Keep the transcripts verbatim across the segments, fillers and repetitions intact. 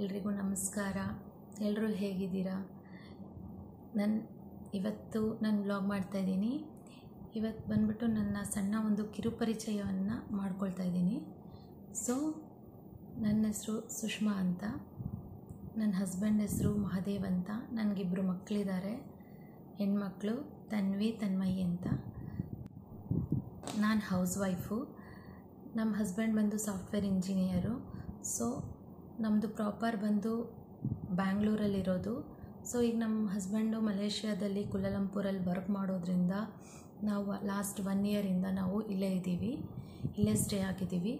ಎಲ್ರಿಗೂ ನಮಸ್ಕಾರ. ಎಲ್ಲರೂ ಹೇಗಿದ್ದೀರಾ? ನಾನು ಇವತ್ತು ನಾನು ವ್ಲಾಗ್ ಮಾಡ್ತಾಯಿದ್ದೀನಿ. ಇವತ್ತು ಬಂದ್ಬಿಟ್ಟು ನನ್ನ ಸಣ್ಣ ಒಂದು ಕಿರುಪರಿಚಯವನ್ನು ಮಾಡ್ಕೊಳ್ತಾ ಇದ್ದೀನಿ. ಸೊ ನನ್ನ ಹೆಸರು ಸುಷ್ಮಾ ಅಂತ, ನನ್ನ ಹಸ್ಬೆಂಡ್ ಹೆಸರು ಮಹಾದೇವ್ ಅಂತ. ನನಗಿಬ್ಬರು ಮಕ್ಕಳಿದ್ದಾರೆ, ಹೆಣ್ಮಕ್ಳು ತನ್ವಿ ತನ್ಮಯಿ ಅಂತ. ನಾನು ಹೌಸ್ ವೈಫು. ನಮ್ಮ ಹಸ್ಬೆಂಡ್ ಬಂದು ಸಾಫ್ಟ್ವೇರ್ ಇಂಜಿನಿಯರು. ಸೊ ನಮ್ಮದು ಪ್ರಾಪರ್ ಬಂದು ಬ್ಯಾಂಗ್ಳೂರಲ್ಲಿರೋದು. ಸೊ ಈಗ ನಮ್ಮ ಹಸ್ಬೆಂಡು ಮಲೇಷ್ಯಾದಲ್ಲಿ ಕುಲಾಲಂಪುರಲ್ಲಿ ವರ್ಕ್ ಮಾಡೋದ್ರಿಂದ ನಾವು ಲಾಸ್ಟ್ ಒನ್ ಇಯರಿಂದ ನಾವು ಇಲ್ಲೇ ಇದ್ದೀವಿ, ಇಲ್ಲೇ ಸ್ಟೇ ಆಗಿದ್ದೀವಿ.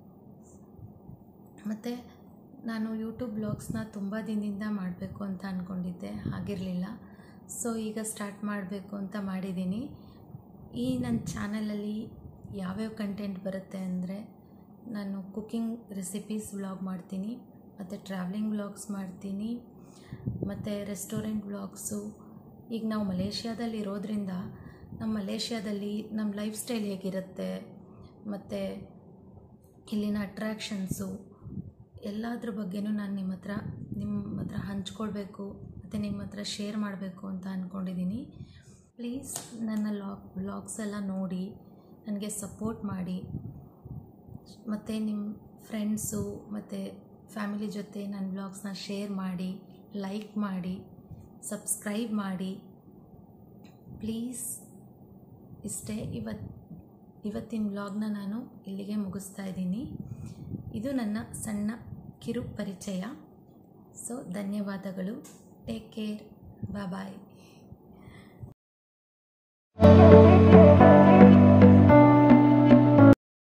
ಮತ್ತು ನಾನು ಯೂಟ್ಯೂಬ್ ಬ್ಲಾಗ್ಸ್ನ ತುಂಬ ದಿನದಿಂದ ಮಾಡಬೇಕು ಅಂತ ಅಂದ್ಕೊಂಡಿದ್ದೆ, ಆಗಿರಲಿಲ್ಲ. ಸೊ ಈಗ ಸ್ಟಾರ್ಟ್ ಮಾಡಬೇಕು ಅಂತ ಮಾಡಿದ್ದೀನಿ. ಈ ನನ್ನ ಚಾನಲಲ್ಲಿ ಯಾವ್ಯಾವ ಕಂಟೆಂಟ್ ಬರುತ್ತೆ ಅಂದರೆ, ನಾನು ಕುಕ್ಕಿಂಗ್ ರೆಸಿಪೀಸ್ ವ್ಲಾಗ್ ಮಾಡ್ತೀನಿ, ಮತ್ತು ಟ್ರಾವೆಲಿಂಗ್ ವ್ಲಾಗ್ಸ್ ಮಾಡ್ತೀನಿ, ಮತ್ತು ರೆಸ್ಟೋರೆಂಟ್ ವ್ಲಾಗ್ಸು. ಈಗ ನಾವು ಮಲೇಷ್ಯಾದಲ್ಲಿ ಇರೋದ್ರಿಂದ ನಮ್ಮ ಮಲೇಷ್ಯಾದಲ್ಲಿ ನಮ್ಮ ಲೈಫ್ ಸ್ಟೈಲ್ ಹೇಗಿರುತ್ತೆ, ಮತ್ತು ಇಲ್ಲಿನ ಅಟ್ರ್ಯಾಕ್ಷನ್ಸು ಎಲ್ಲದ್ರ ಬಗ್ಗೆನೂ ನಾನು ನಿಮ್ಮ ಹತ್ರ ನಿಮ್ಮ ಹತ್ರ ಹಂಚ್ಕೊಳ್ಬೇಕು ಮತ್ತು ನಿಮ್ಮ ಹತ್ರ ಶೇರ್ ಮಾಡಬೇಕು ಅಂತ ಅಂದ್ಕೊಂಡಿದ್ದೀನಿ. ಪ್ಲೀಸ್ ನನ್ನ ಲಾಗ್ ವ್ಲಾಗ್ಸ್ ಎಲ್ಲ ನೋಡಿ ನನಗೆ ಸಪೋರ್ಟ್ ಮಾಡಿ, ಮತ್ತು ನಿಮ್ಮ ಫ್ರೆಂಡ್ಸು ಮತ್ತು ಫ್ಯಾಮಿಲಿ ಜೊತೆ ನನ್ನ ವ್ಲಾಗ್ಸ್ನ ಶೇರ್ ಮಾಡಿ, ಲೈಕ್ ಮಾಡಿ, ಸಬ್ಸ್ಕ್ರೈಬ್ ಮಾಡಿ ಪ್ಲೀಸ್. ಇಷ್ಟೇ, ಇವತ್ತು ಇವತ್ತಿನ ವ್ಲಾಗ್ನ ನಾನು ಇಲ್ಲಿಗೆ ಮುಗಿಸ್ತಾ ಇದ್ದೀನಿ. ಇದು ನನ್ನ ಸಣ್ಣ ಕಿರು ಪರಿಚಯ. ಸೊ ಧನ್ಯವಾದಗಳು. Take care. ಬಾಯ್ ಬಾಯ್.